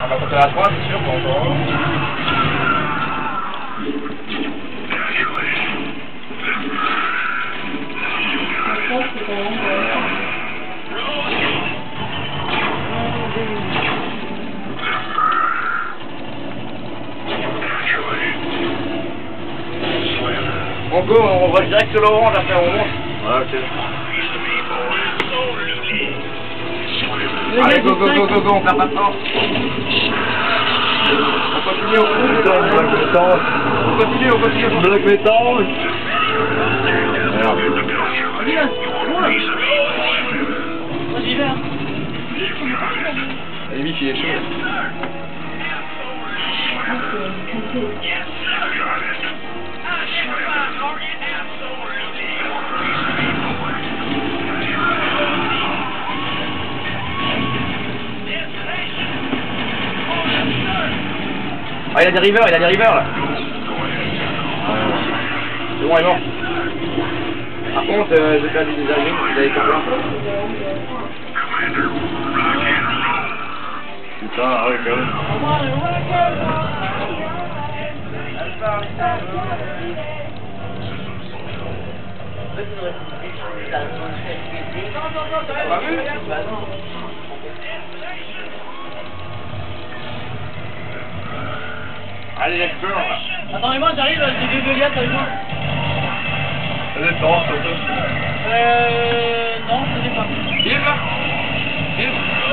On va compter à 3, c'est sûr, pour encore. On go, on va direct sur l'orange, après on monte. Ouais, ok. Allez, go, go, go, go, go, on perd pas de temps. On continue, on continue. On bloque les temps. Merde. Vas-y, viens. Allez, Mick, il est chaud. Ah, il a des rivers là. C'est bon, il est mort. Par contre, j'ai perdu des avions, il avait combien? Putain, ah ouais, quand même. Allez, let's go. Attendez-moi, j'arrive, j'ai deux Goliaths avec moi. Allez, Florence, Non, je sais pas. Vive là.